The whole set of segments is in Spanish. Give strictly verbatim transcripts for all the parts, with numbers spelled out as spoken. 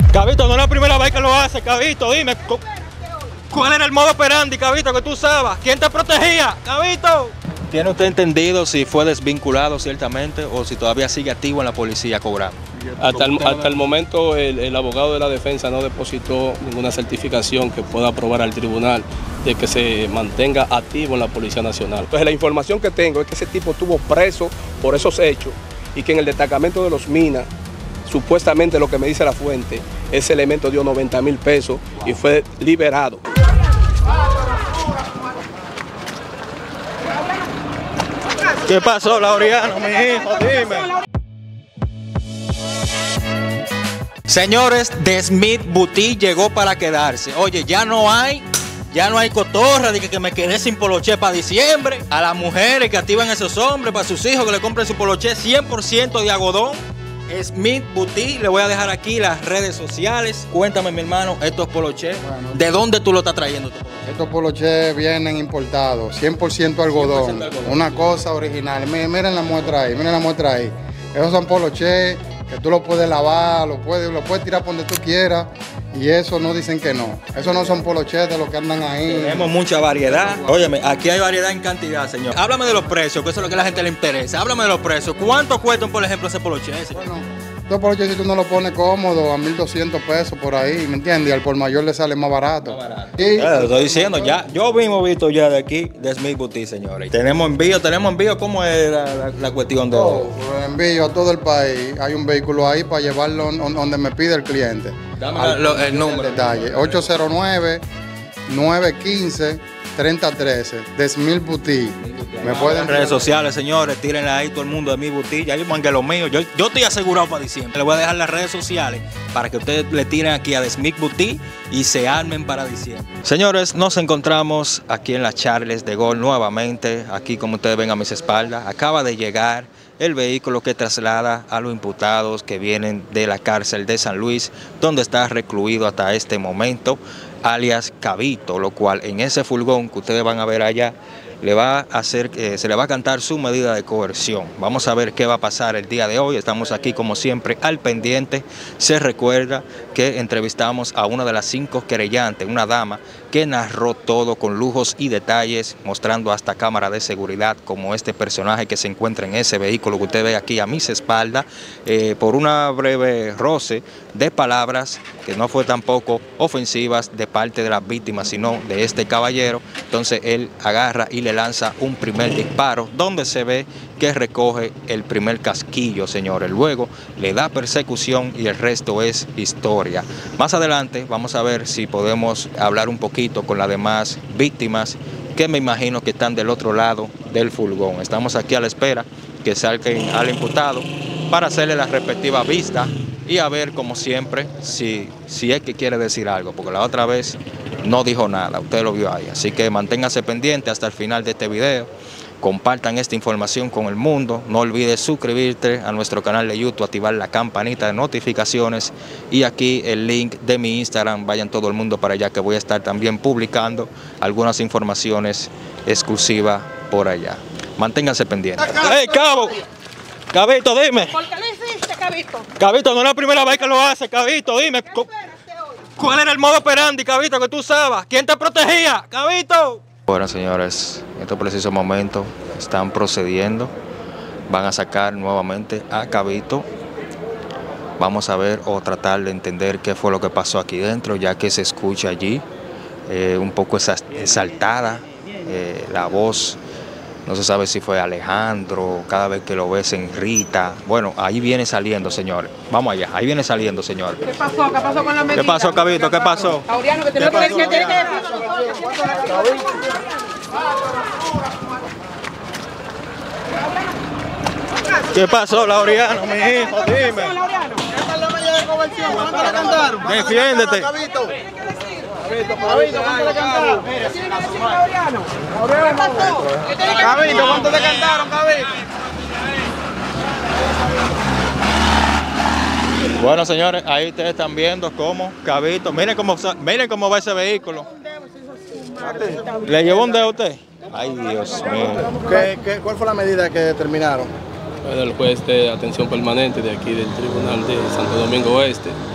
Cabito, no es la primera vez que lo hace, Cabito, dime, ¿cuál era el modo operandi, Cabito, que tú usabas? ¿Quién te protegía, Cabito? ¿Tiene usted entendido si fue desvinculado ciertamente o si todavía sigue activo en la policía cobrando? Hasta el, hasta el momento el, el abogado de la defensa no depositó ninguna certificación que pueda probar al tribunal de que se mantenga activo en la Policía Nacional. Entonces la información que tengo es que ese tipo estuvo preso por esos hechos y que en el destacamento de los Minas, supuestamente lo que me dice la fuente, ese elemento dio noventa mil pesos y fue liberado. ¿Qué pasó, Laureano, mi hijo? Dime. Señores, The Smith Boutique llegó para quedarse. Oye, ya no hay, ya no hay cotorra de que, que me quedé sin poloché para diciembre. A las mujeres que activan a esos hombres, para sus hijos que le compren su poloché cien por ciento de algodón. Smith Boutique, le voy a dejar aquí las redes sociales. Cuéntame, mi hermano, estos polochés, bueno, ¿de dónde tú lo estás trayendo? Estos polochés vienen importados, cien por ciento algodón, cien por ciento algodón. Una cosa original. Miren, miren la muestra ahí, miren la muestra ahí. Esos son polochés que tú lo puedes lavar, lo puedes, lo puedes tirar por donde tú quieras. Y eso no dicen que no. Esos no son polochés de los que andan ahí. Tenemos mucha variedad. Óyeme, aquí hay variedad en cantidad, señor. Háblame de los precios, que eso es lo que a la gente le interesa. Háblame de los precios. ¿Cuánto cuestan, por ejemplo, ese poloché? Bueno, estos polochés, si tú no lo pones cómodo, a mil doscientos pesos por ahí, ¿me entiendes? Y al por mayor le sale más barato. Más barato. Y, eh, lo estoy diciendo, ya. Yo mismo he visto ya de aquí, de Smith Boutique, señores. Tenemos envío, tenemos envío. ¿Cómo es la, la, la cuestión de...? Oh, envío a todo el país. Hay un vehículo ahí para llevarlo donde me pide el cliente. Dame Al, lo, el número. El detalle. ocho cero nueve, nueve uno cinco, tres cero uno tres. De Smith Boutique. Me pueden... redes sociales, señores, tírenle ahí todo el mundo de mi boutique. Ya yo mangué lo mío. Yo, yo estoy asegurado para diciembre. Les voy a dejar las redes sociales para que ustedes le tiren aquí a The Smith Boutique y se armen para diciembre. Señores, nos encontramos aquí en la Charles de Gaulle nuevamente. Aquí, como ustedes ven a mis espaldas, acaba de llegar el vehículo que traslada a los imputados que vienen de la cárcel de San Luis, donde está recluido hasta este momento, alias Cabito, lo cual en ese furgón que ustedes van a ver allá, le va a hacer, eh, se le va a cantar su medida de coerción. Vamos a ver qué va a pasar el día de hoy. Estamos aquí como siempre al pendiente. Se recuerda que entrevistamos a una de las cinco querellantes, una dama que narró todo con lujos y detalles, mostrando hasta cámara de seguridad como este personaje que se encuentra en ese vehículo que usted ve aquí a mis espaldas, eh, por una breve roce de palabras que no fue tampoco ofensivas de parte de las víctimas, sino de este caballero. Entonces él agarra y le lanza un primer disparo, donde se ve que recoge el primer casquillo, señores. Luego le da persecución y el resto es historia. Más adelante vamos a ver si podemos hablar un poquito con las demás víctimas, que me imagino que están del otro lado del furgón. Estamos aquí a la espera que salgan al imputado para hacerle la respectiva vista y a ver, como siempre, si, si es que quiere decir algo, porque la otra vez no dijo nada, usted lo vio ahí. Así que manténgase pendiente hasta el final de este video, compartan esta información con el mundo, no olvides suscribirte a nuestro canal de YouTube, activar la campanita de notificaciones y aquí el link de mi Instagram, vayan todo el mundo para allá que voy a estar también publicando algunas informaciones exclusivas por allá. Manténganse pendientes. ¡Hey, Cabo! Cabito, dime. ¿Por qué lo hiciste, Cabito? Cabito, no es la primera vez que lo hace, Cabito, dime. ¿Cuál era el modo operandi, Cabito, que tú usabas? ¿Quién te protegía, Cabito? Bueno, señores, en estos precisos momentos están procediendo. Van a sacar nuevamente a Cabito. Vamos a ver o tratar de entender qué fue lo que pasó aquí dentro, ya que se escucha allí eh, un poco exaltada eh, la voz. No se sabe si fue Alejandro, cada vez que lo ves en Rita. Bueno, ahí viene saliendo, señores. Vamos allá, ahí viene saliendo, señores. ¿Qué pasó? ¿Qué pasó con la medida? ¿Qué pasó, Cabito? ¿Qué pasó? Laureano, que tiene que decir, tiene que decir. ¿Qué pasó, Laureano, mi hijo? Dime. Esta es la medida de coerción. ¿Cuánto le cantaron? Defiéndete. Cabito. Cabito, ¿cuánto le cantaron? ¿Qué tiene que decir Laureano? ¿Qué pasó? ¿Qué tiene que decir? Cabito, ¿cuánto le cantaron, Cabito? Bueno, señores, ahí ustedes están viendo cómo Cabito, miren cómo, miren cómo va ese vehículo. ¿Le llevó un dedo a usted? Ay, Dios mío. ¿Qué, qué, ¿Cuál fue la medida que determinaron? El juez de atención permanente de aquí del Tribunal de Santo Domingo Oeste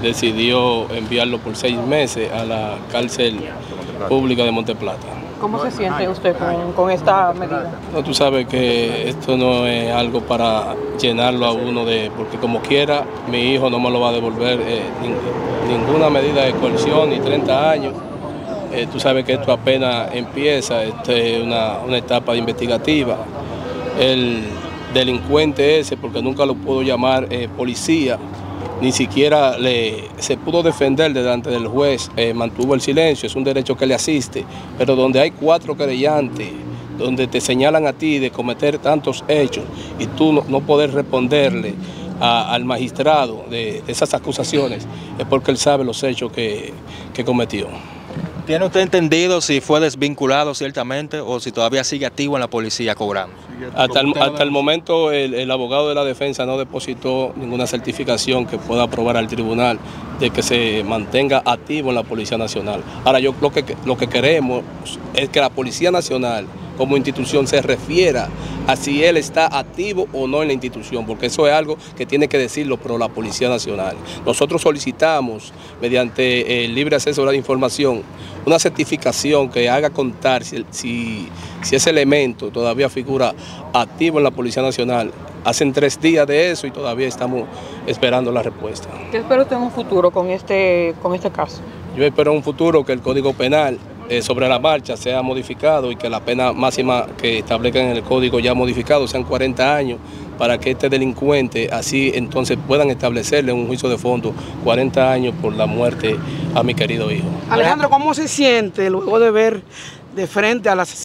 decidió enviarlo por seis meses a la cárcel pública de Monteplata. ¿Cómo se siente usted con, con esta medida? No, tú sabes que esto no es algo para llenarlo a uno de, porque como quiera, mi hijo no me lo va a devolver eh, ni, ninguna medida de coerción ni treinta años. Eh, tú sabes que esto apenas empieza, esta es una, una etapa investigativa. El delincuente ese, porque nunca lo puedo llamar eh, policía, ni siquiera le, se pudo defender delante del juez, eh, mantuvo el silencio, es un derecho que le asiste, pero donde hay cuatro querellantes, donde te señalan a ti de cometer tantos hechos y tú no, no poder responderle a, al magistrado de, de esas acusaciones, es porque él sabe los hechos que, que cometió. ¿Tiene usted entendido si fue desvinculado ciertamente o si todavía sigue activo en la policía cobrando? Hasta el, hasta el momento el, el abogado de la defensa no depositó ninguna certificación que pueda probar al tribunal de que se mantenga activo en la Policía Nacional. Ahora, yo lo que, lo que queremos es que la Policía Nacional como institución se refiera a si él está activo o no en la institución, porque eso es algo que tiene que decirlo pero la Policía Nacional. Nosotros solicitamos, mediante el libre acceso a la información, una certificación que haga contar si, si, si ese elemento todavía figura activo en la Policía Nacional. Hacen tres días de eso y todavía estamos esperando la respuesta. ¿Qué espera usted en un futuro con este, con este caso? Yo espero en un futuro que el Código Penal eh, sobre la marcha sea modificado y que la pena máxima que establezcan en el Código ya modificado sean cuarenta años, para que este delincuente así entonces puedan establecerle un juicio de fondo cuarenta años por la muerte a mi querido hijo. Alejandro, ¿cómo se siente luego de ver de frente al asesino?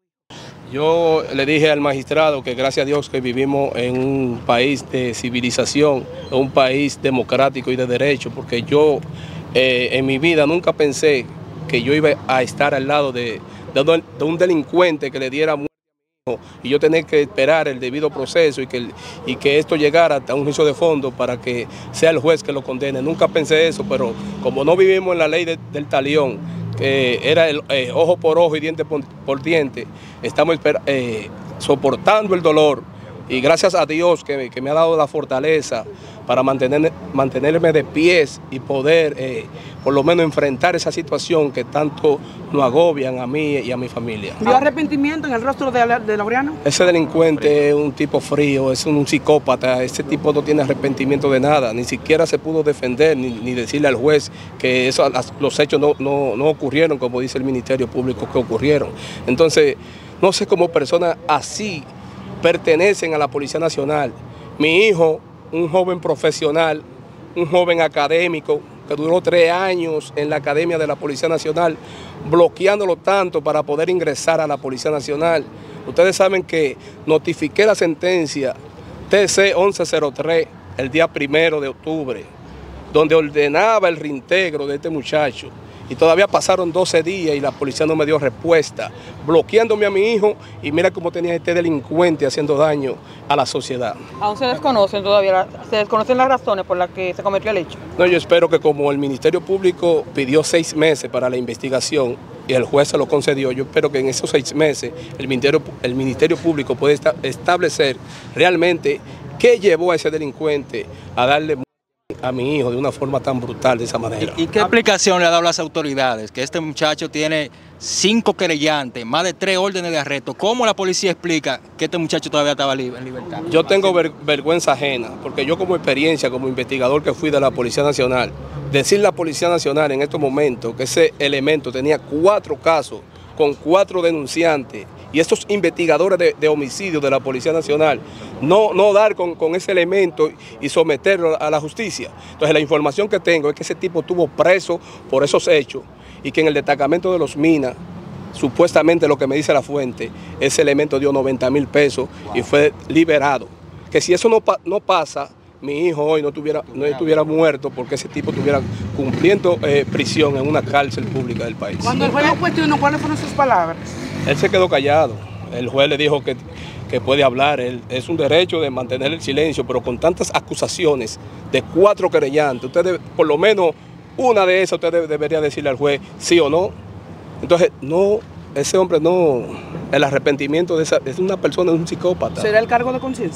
Yo le dije al magistrado que gracias a Dios que vivimos en un país de civilización, un país democrático y de derecho, porque yo eh, en mi vida nunca pensé que yo iba a estar al lado de, de, de un delincuente que le diera muerte a mi hijo y yo tener que esperar el debido proceso y que, y que esto llegara hasta un juicio de fondo para que sea el juez que lo condene. Nunca pensé eso, pero como no vivimos en la ley de, del talión, que era el eh, ojo por ojo y diente por, por diente, estamos eh, soportando el dolor y gracias a Dios que, que me ha dado la fortaleza para mantener, mantenerme de pies y poder eh, por lo menos enfrentar esa situación que tanto nos agobian a mí y a mi familia. ¿Vio arrepentimiento en el rostro de, de Laureano? Ese delincuente es un tipo frío, es un psicópata, ese tipo no tiene arrepentimiento de nada, ni siquiera se pudo defender ni, ni decirle al juez que eso, los hechos no, no, no ocurrieron como dice el Ministerio Público que ocurrieron. Entonces, no sé cómo personas así pertenecen a la Policía Nacional. Mi hijo, un joven profesional, un joven académico, que duró tres años en la Academia de la Policía Nacional, bloqueándolo tanto para poder ingresar a la Policía Nacional. Ustedes saben que notifiqué la sentencia T C once cero tres el día primero de octubre, donde ordenaba el reintegro de este muchacho. Y todavía pasaron doce días y la policía no me dio respuesta, bloqueándome a mi hijo y mira cómo tenía este delincuente haciendo daño a la sociedad. ¿Aún se desconocen todavía, se desconocen las razones por las que se cometió el hecho? No, yo espero que como el Ministerio Público pidió seis meses para la investigación y el juez se lo concedió, yo espero que en esos seis meses el Ministerio, el Ministerio Público pueda establecer realmente qué llevó a ese delincuente a darle a mi hijo de una forma tan brutal, de esa manera. ¿Y, y qué explicación le ha dado las autoridades? Que este muchacho tiene cinco querellantes, más de tres órdenes de arresto. ¿Cómo la policía explica que este muchacho todavía estaba libre, en libertad? Yo tengo ver, vergüenza ajena, porque yo como experiencia, como investigador que fui de la Policía Nacional, decir la Policía Nacional en estos momentos que ese elemento tenía cuatro casos con cuatro denunciantes, y estos investigadores de, de homicidio de la Policía Nacional, no, no dar con, con ese elemento y someterlo a la justicia. Entonces la información que tengo es que ese tipo estuvo preso por esos hechos y que en el destacamento de los Minas, supuestamente lo que me dice la fuente, ese elemento dio noventa mil pesos wow. y fue liberado. Que si eso no, no pasa, mi hijo hoy no estuviera, no estuviera muerto porque ese tipo estuviera cumpliendo eh, prisión en una cárcel pública del país. Cuando el juez lo cuestionó, ¿cuáles fueron sus palabras? Él se quedó callado. El juez le dijo que, que puede hablar. Él, es un derecho de mantener el silencio, pero con tantas acusaciones de cuatro querellantes, usted por lo menos una de esas usted debería decirle al juez sí o no. Entonces, no, ese hombre no, el arrepentimiento de esa, es una persona, es un psicópata. ¿Será el cargo de conciencia?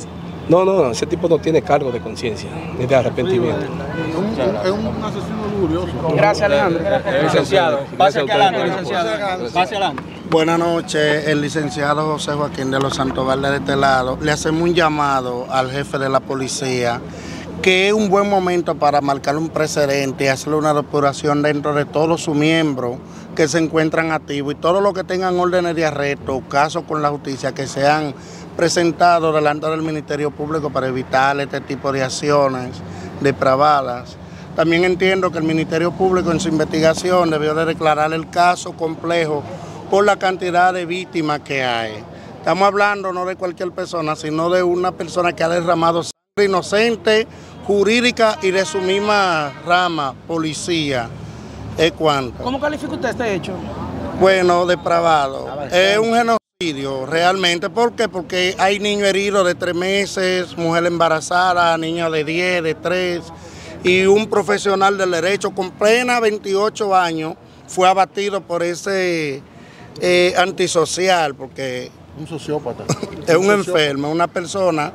No, no, ese tipo no tiene cargo de conciencia, ni de arrepentimiento. Es un, un asesino lujurioso. Gracias, Alejandro. Licenciado, pase aquí adelante, licenciado. Pase adelante. Buenas noches, el licenciado José Joaquín de los Santovalles de este lado. Le hacemos un llamado al jefe de la policía que es un buen momento para marcar un precedente y hacerle una depuración dentro de todos sus miembros que se encuentran activos y todos los que tengan órdenes de arresto, casos con la justicia, que sean presentados delante del Ministerio Público para evitar este tipo de acciones depravadas. También entiendo que el Ministerio Público en su investigación debió de declarar el caso complejo por la cantidad de víctimas que hay. Estamos hablando no de cualquier persona, sino de una persona que ha derramado sangre inocente, jurídica y de su misma rama, policía. ¿Es cuánto? ¿Cómo califica usted este hecho? Bueno, depravado. Es un genocidio realmente. ¿Por qué? Porque hay niños heridos de tres meses, mujer embarazada, niños de diez, de tres, y un profesional del derecho con plena veintiocho años fue abatido por ese eh, antisocial, porque Un sociópata. es un enfermo, una persona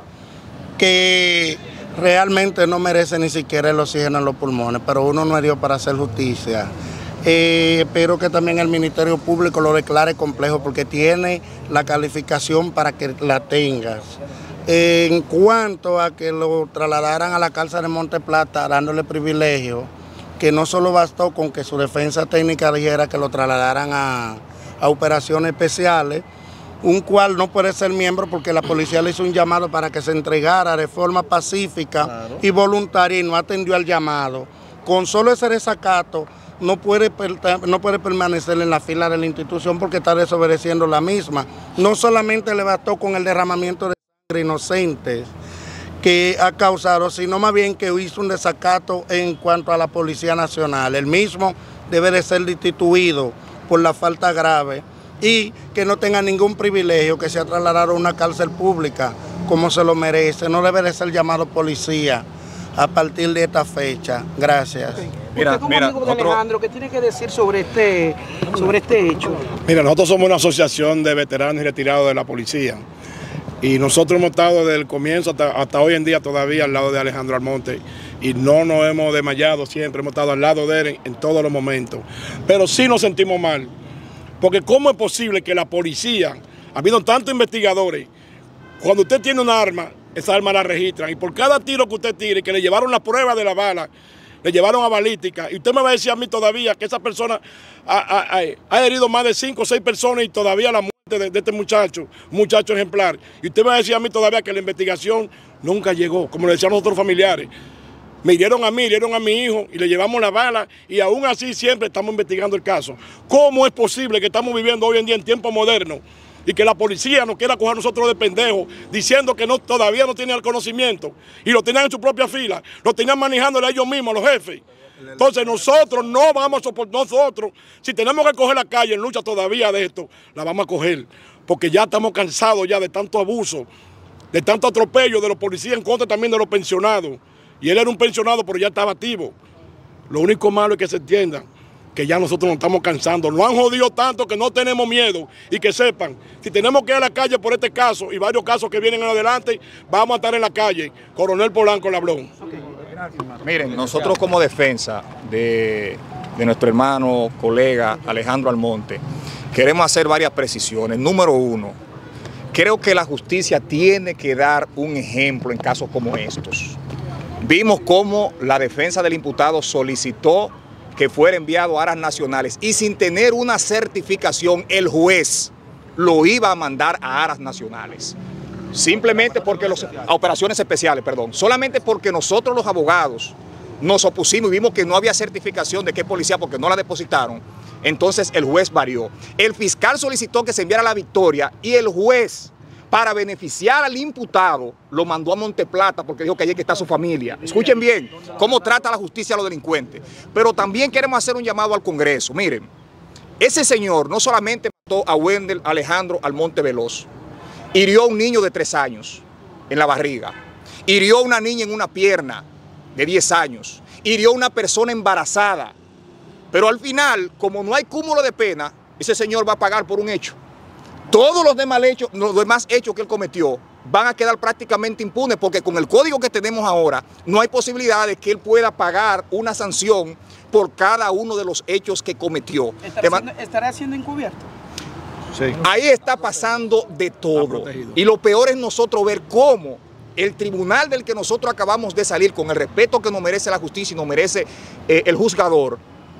que realmente no merece ni siquiera el oxígeno en los pulmones, pero uno no es Dios para hacer justicia. Eh, espero que también el Ministerio Público lo declare complejo porque tiene la calificación para que la tengas. Eh, en cuanto a que lo trasladaran a la cárcel de Monte Plata dándole privilegio, que no solo bastó con que su defensa técnica dijera que lo trasladaran a, a operaciones especiales, un cual no puede ser miembro porque la policía le hizo un llamado para que se entregara de forma pacífica claro. y voluntaria y no atendió al llamado. Con solo ese desacato no puede, no puede permanecer en la fila de la institución porque está desobedeciendo la misma. No solamente le bastó con el derramamiento de sangre inocentes que ha causado, sino más bien que hizo un desacato en cuanto a la Policía Nacional. El mismo debe de ser destituido por la falta grave y que no tenga ningún privilegio, que sea trasladado a una cárcel pública como se lo merece. No debe de ser llamado policía a partir de esta fecha. Gracias. Okay. Mira, como mira, amigo de otro... Alejandro, ¿qué tiene que decir sobre este, sobre este hecho? Mira, nosotros somos una asociación de veteranos y retirados de la policía. Y nosotros hemos estado desde el comienzo hasta, hasta hoy en día todavía al lado de Alejandro Almonte. Y no nos hemos desmayado siempre, hemos estado al lado de él en, en todos los momentos. Pero sí nos sentimos mal. Porque ¿cómo es posible que la policía, habiendo tantos investigadores, cuando usted tiene un arma, esa arma la registran y por cada tiro que usted tire, que le llevaron la prueba de la bala, le llevaron a balística, y usted me va a decir a mí todavía que esa persona ha, ha, ha, ha herido más de cinco o seis personas y todavía la muerte de, de este muchacho, muchacho ejemplar, y usted me va a decir a mí todavía que la investigación nunca llegó, como le decían nosotros familiares. Me hirieron a mí, hirieron a mi hijo y le llevamos la bala y aún así siempre estamos investigando el caso. ¿Cómo es posible que estamos viviendo hoy en día en tiempos modernos y que la policía nos quiera coger a nosotros de pendejos diciendo que no, todavía no tienen el conocimiento y lo tenían en su propia fila, lo tenían manejándole a ellos mismos, a los jefes? Entonces nosotros no vamos a soportar, nosotros, si tenemos que coger la calle en lucha todavía de esto, la vamos a coger, porque ya estamos cansados ya de tanto abuso, de tanto atropello de los policías en contra también de los pensionados. Y él era un pensionado, pero ya estaba activo. Lo único malo es que se entienda que ya nosotros nos estamos cansando. Nos han jodido tanto que no tenemos miedo. Y que sepan, si tenemos que ir a la calle por este caso y varios casos que vienen en adelante, vamos a estar en la calle. Coronel Polanco le habló. Miren, nosotros como defensa de, de nuestro hermano, colega Alejandro Almonte, queremos hacer varias precisiones. Número uno, creo que la justicia tiene que dar un ejemplo en casos como estos. Vimos cómo la defensa del imputado solicitó que fuera enviado a aras nacionales y sin tener una certificación el juez lo iba a mandar a aras nacionales. Simplemente porque los, a operaciones especiales, perdón, solamente porque nosotros los abogados nos opusimos y vimos que no había certificación de qué policía porque no la depositaron, entonces el juez varió. El fiscal solicitó que se enviara la Victoria y el juez, para beneficiar al imputado, lo mandó a Monte Plata porque dijo que allí está su familia. Escuchen bien cómo trata la justicia a los delincuentes. Pero también queremos hacer un llamado al Congreso. Miren, ese señor no solamente mató a Wendell Alejandro Almonte Veloz, hirió a un niño de tres años en la barriga, hirió a una niña en una pierna de diez años, hirió a una persona embarazada. Pero al final, como no hay cúmulo de pena, ese señor va a pagar por un hecho. Todos los demás hechos, los demás hechos que él cometió van a quedar prácticamente impunes, porque con el código que tenemos ahora no hay posibilidad de que él pueda pagar una sanción por cada uno de los hechos que cometió. ¿Estará siendo, estará siendo encubierto? Sí. Ahí está pasando de todo. Y lo peor es nosotros ver cómo el tribunal del que nosotros acabamos de salir, con el respeto que nos merece la justicia y nos merece eh, el juzgador,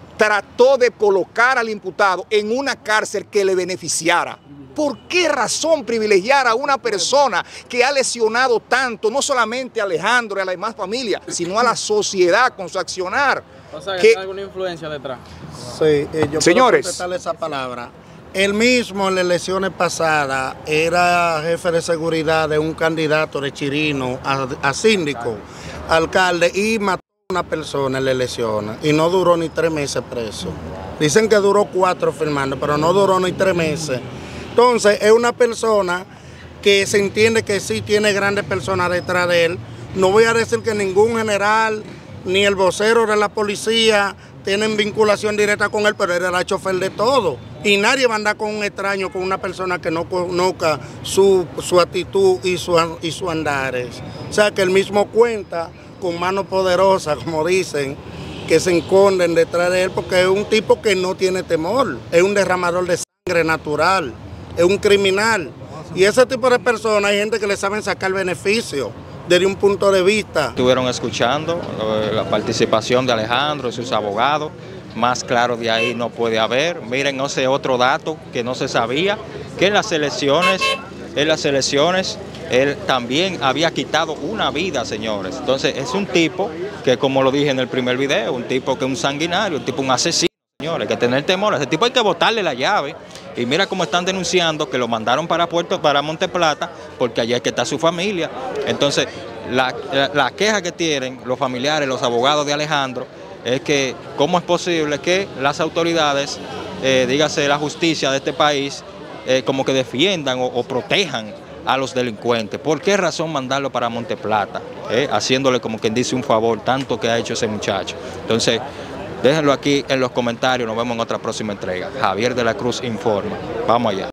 trató de colocar al imputado en una cárcel que le beneficiara. ¿Por qué razón privilegiar a una persona que ha lesionado tanto, no solamente a Alejandro y a la demás familia, sino a la sociedad con su accionar? O sea, que que, tiene alguna influencia detrás. Sí, eh, yo señores, puedo contestarle esa palabra. Él mismo en las elecciones pasadas era jefe de seguridad de un candidato de Chirino a, a síndico, alcalde, y mató a una persona en las elecciones y no duró ni tres meses preso. Dicen que duró cuatro firmando, pero no duró ni tres meses. Entonces es una persona que se entiende que sí tiene grandes personas detrás de él. No voy a decir que ningún general ni el vocero de la policía tienen vinculación directa con él, pero él era el chofer de todo. Y nadie va a andar con un extraño, con una persona que no conozca su, su actitud y su, y su andares. O sea, que él mismo cuenta con manos poderosas, como dicen, que se esconden detrás de él, porque es un tipo que no tiene temor, es un derramador de sangre natural, es un criminal. Y ese tipo de personas hay gente que le saben sacar beneficio desde un punto de vista. Estuvieron escuchando eh, la participación de Alejandro y sus abogados. Más claro de ahí no puede haber. Miren, no sé, otro dato que no se sabía, que en las elecciones, en las elecciones, él también había quitado una vida, señores. Entonces, es un tipo que, como lo dije en el primer video, un tipo que es un sanguinario, un tipo un asesino, señores, hay que tener temor. A ese tipo hay que botarle la llave. Y mira cómo están denunciando que lo mandaron para Puerto, para Monte Plata, porque allá es que está su familia. Entonces, la, la, la queja que tienen los familiares, los abogados de Alejandro, es que cómo es posible que las autoridades, eh, dígase la justicia de este país, eh, como que defiendan o, o protejan a los delincuentes. ¿Por qué razón mandarlo para Monte Plata? Eh, haciéndole como quien dice un favor, tanto que ha hecho ese muchacho. Entonces, déjenlo aquí en los comentarios, nos vemos en otra próxima entrega. Javier de la Cruz informa. Vamos allá.